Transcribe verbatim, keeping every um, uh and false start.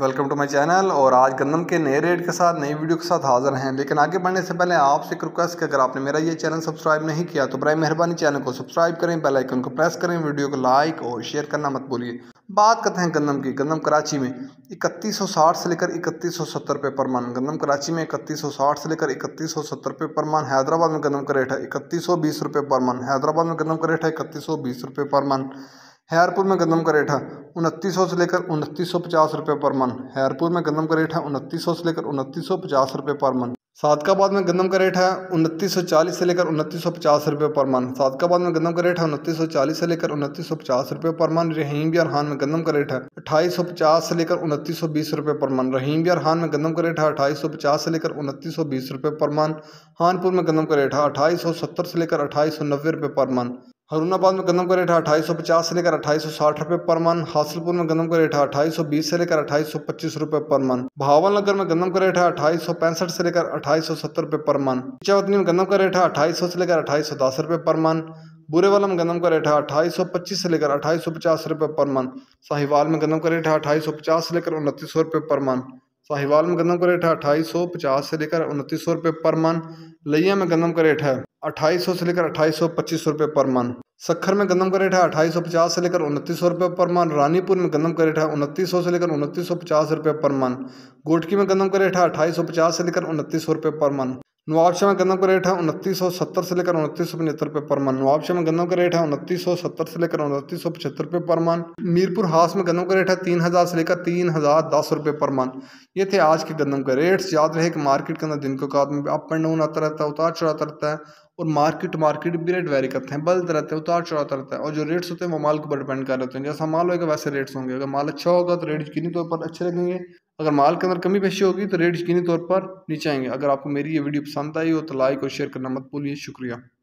Welcome to my channel. और आज गंदम के नए रेट के साथ नई वीडियो के साथ हाजिर हैं। लेकिन आगे बढ़ने से पहले आपसे एक रिक्वेस्ट कि अगर आपने मेरा ये चैनल सब्सक्राइब नहीं किया तो बराए मेहरबानी चैनल को सब्सक्राइब करें, बेल आइकन को प्रेस करें, वीडियो को लाइक और शेयर करना मत भूलिए। बात करते हैं गंदम की। गंदम कराची में इकतीस सौ साठ से लेकर इकतीस सौ सत्तर रुपये पर मन। गंदम कराची में इकतीस सौ साठ से लेकर इकतीस सौ सत्तर रुपये पर मन। हैदराबाद में गंदम का रेट है इकतीस सौ बीस रुपये पर मन। हैदराबाद में गंदम का रेट है इकतीस सौ बीस रुपये पर मन। हैरपुर में गंदम का रेट है उनतीस सौ से लेकर उनतीस सौ पचास रुपये पर मन। हैरपुर में गंदम का रेट है उनतीस सौ से लेकर उनतीस सौ पचास रुपये पर मन। सादकाबाद में गंदम का रेट है उनतीस सौ चालीस से लेकर उनतीस सौ पचास रुपये पर मन। सादकाबाद में गंदम का रेट है उनतीस सौ चालीस से लेकर उनतीस सौ पचास रुपये पर मन। रहीम बिहार खान में गंदम का रेट है अट्ठाईस सौ पचास से लेकर उनतीस सौ बीस रुपये पर मन। रहीम बिहार खान में गंदम का रेट है अट्ठाईस सौ पचास से लेकर उनतीस सौ बीस रुपये पर मन। खानपुर में गंदम का रेट है अट्ठाईस सौ सत्तर से लेकर अट्ठाईस सौ नब्बे रुपये पर मन। हरुणाबाद में गंदम का रेट है अट्ठाईस सौ पचास से लेकर अट्ठाईस सौ साठ रुपये पर मन। हासिलपुर में गंदम का रेट है अट्ठाईस सौ बीस से लेकर अट्ठाईस सौ पच्चीस रुपये पर मन। भावलनगर में गंदम का रेट है अट्ठाईस सौ पैंसठ से लेकर अट्ठाईस सौ सत्तर रुपये पर मन। इचावतनी में गंदम का रेट है अट्ठाईस सौ से लेकर अट्ठाईस सौ दस रुपये पर मन। बुरेवाला में गंदम का रेट है अट्ठाईस सौ पच्चीस से लेकर अट्ठाईस सौ पचास रुपये पर मन। साहिवाल में गंदम का रेट है अट्ठाईस सौ पचास से लेकर उनतीस सौ रुपये पर मन। साहिवाल में गंदम का रेट है अट्ठाईस सौ पचास से लेकर उनतीस सौ रुपये पर मन। लिया में गंदम का रेट है अट्ठाईस सौ से लेकर अट्ठाईस सौ पच्चीस रुपये पर मन। सखर में गंदम का रेट है अट्ठाईस सौ पचास से लेकर उनतीस सौ रुपये पर मन। रानीपुर में गंदम का रेट है उनतीस सौ से लेकर उनतीस सौ पचास रुपये पर मन। गोटकी में गंदम का रेट है अट्ठाईस सौ पचास से लेकर उनतीस सौ रुपये पर मन। नवाबशाह में गंदम का रेट है उनतीस सौ सत्तर से लेकर उनतीस सौ पचहत्तर रुपये पर मन। नवाबशाह में गंदम का रेट है उनतीस सौ सत्तर से लेकर उनतीस सौ पचहत्तर रुपये पर मन। मीरपुर हास में गंदम का रेट है तीन हज़ार से लेकर तीन हज़ार दस रुपये पर मन। ये थे आज के गंदम के रेट्स। याद रहे कि मार्केट के अंदर दिन को बाद में अप एंड डाउन आता रहता है, उतार चढ़ाता रहता है, और मार्केट मार्केट भी रेट वेरी करते हैं, बदलते रहते हैं, उतार चढ़ाता रहता है। और जो रेट्स होते हैं वो माल के ऊपर डिपेंड कर रहे हैं। जैसा माल होगा वैसे रेट्स होंगे। अगर माल अच्छा होगा तो रेट यकीनी तौर पर अच्छे लगेंगे। अगर माल के अंदर कमी पेशी होगी तो रेट यकीनी तौर पर नीचे आएंगे। अगर आपको मेरी ये वीडियो पसंद आई हो तो लाइक और शेयर करना मत भूलिए। शुक्रिया।